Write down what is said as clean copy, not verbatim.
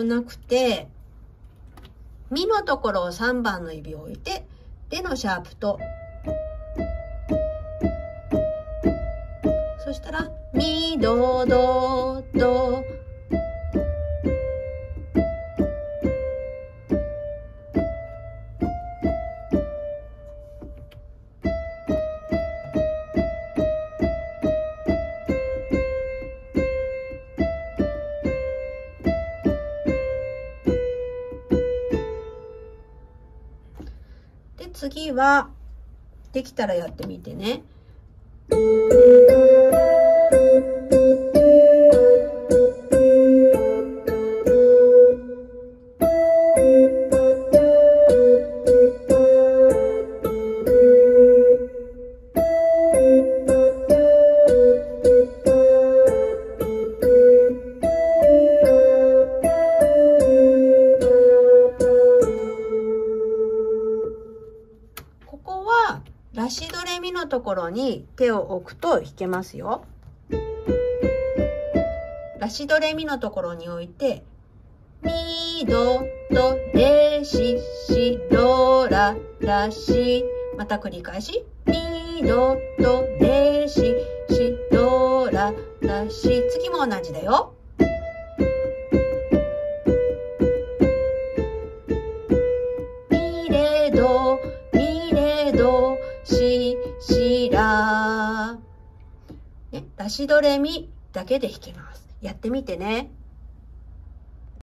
なくて、ミのところを3番の指を置いて、レのシャープと、そしたら、ミ、ド、ド、ド。で、次は、できたらやってみてね。ここはラシドレミのところに手を置くと弾けますよ。ラシドレミのところに置いて、ミドドレシシドララシ、また繰り返し、ミドドレシシドララシ、次も同じだよ。ミレドミレドシシラ、ね、ラシドレミだけで弾けます。やってみてね。